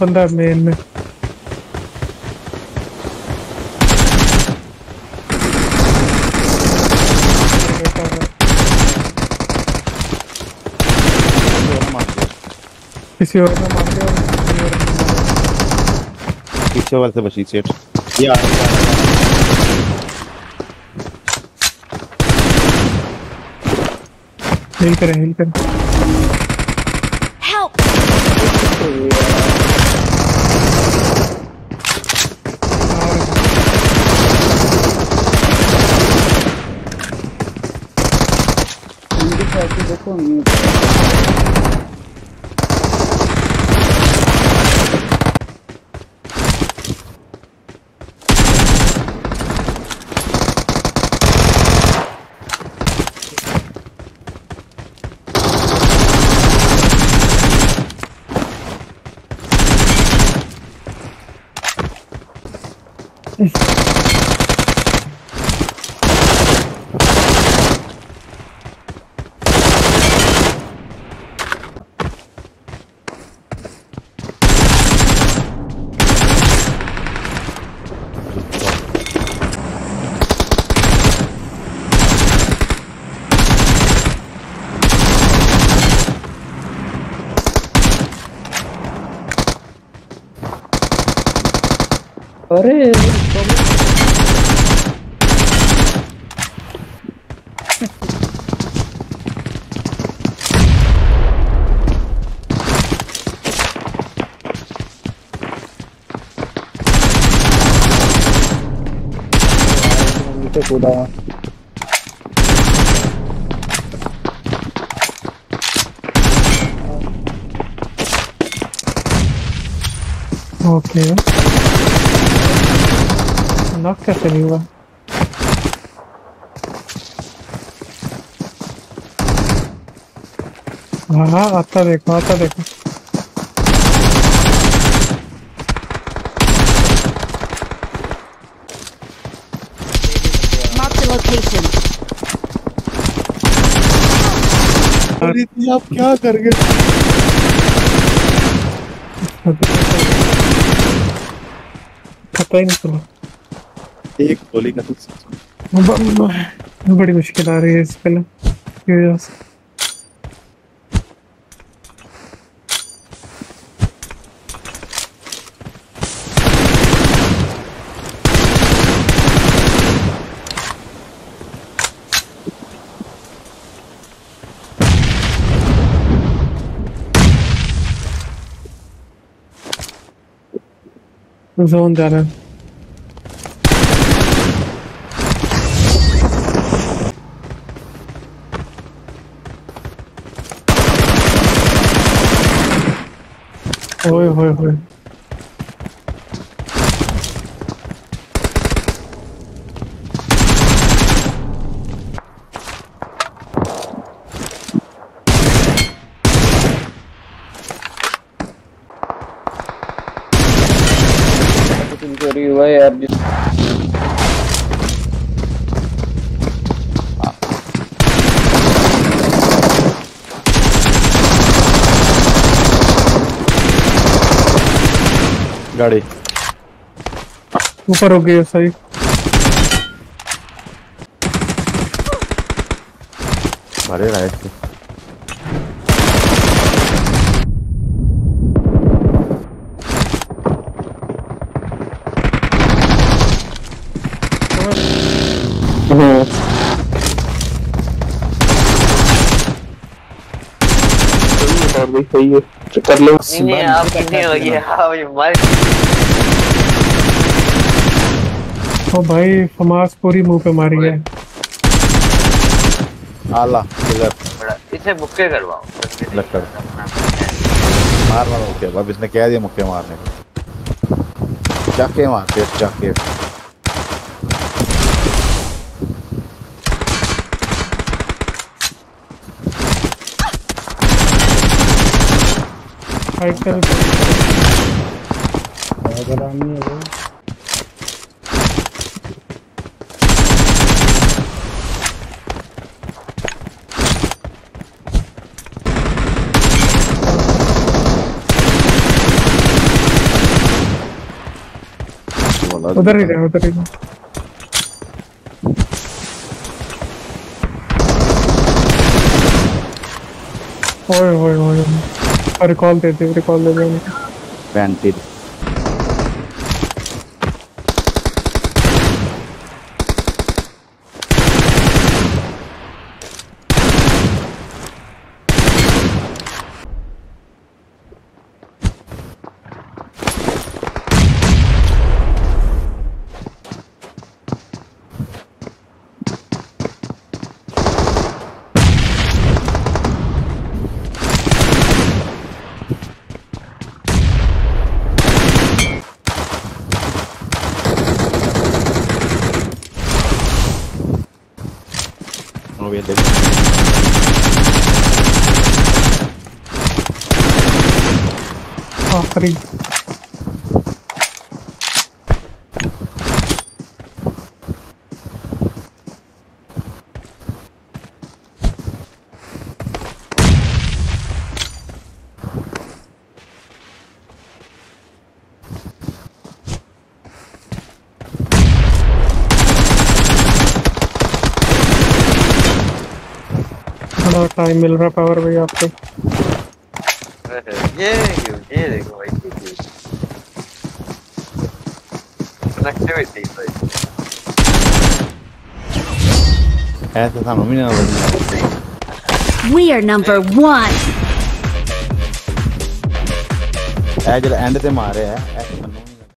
बंदा है मेन में। किसी और ने मार दिया। पीछे वाले से बची सेट या हिल करें Help! देखो अरे कूदा ओके नॉक कैसे नहीं हुआ? हाँ आता देखो Mark the location. अरे आप क्या कर गए? पता ही नहीं चला। एक गोली का तो बड़ी मुश्किल आ रही है इस फिल्म की वजह से। जोन जा रहा है। ओए होए होए चोरी हुआ है यार। गाड़ी ऊपर हो गई सही। मारे राइट से सही है कर लो। नहीं आप नहीं हो गया आप मर। ओ भाई फमास पूरी मुंह पे मारी है। आला किलर इसे मुक्के करवाओ लक्कड़ मारना मुक्के। अब इसने कह दिया मुक्के मारने को। जाके मारते जाके फाइट कर इंशाल्लाह। उधर ही रहे, उधर ही रहे। ओए ओए ओए, रिकॉल दे दे, रिकॉल दे दे उनको। पेंटेड हो गया। आखिरी बड़ा टाइम मिल रहा है पावर भाई आपको। ये देखो भाई, कनेक्टिविटी भाई। ऐसे सानू भी ना लगना। We are number 1. ए जरा एंड ते मारे है